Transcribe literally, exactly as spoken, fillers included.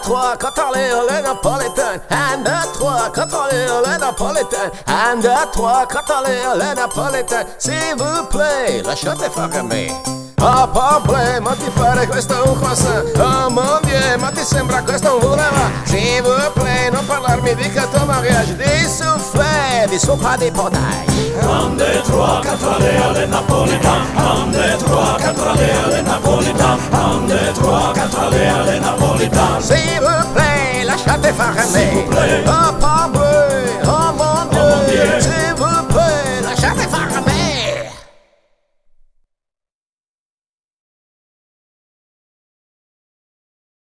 trois, contrôlez le napolitain. Un, deux, trois, contrôlez le napolitain. Un, deux, trois, contrôlez le napolitain. S'il vous plaît, lasciate fare a me. Oh problema, ti pare questo è un croissant? Oh mon Dieu, ma ti sembra questo un boulevard? S'il vous plaît, non parlarmi di gâteau mariage, di soufflé, di sopra di potage. Un, deux, trois, contrôlez le napolitain. Un, deux, trois, contrôlez le napolitain. Un, deux, trois, contrôlez le napolitain. S'il vous plaît, lasciate fare a me. S'il vous plaît. Oh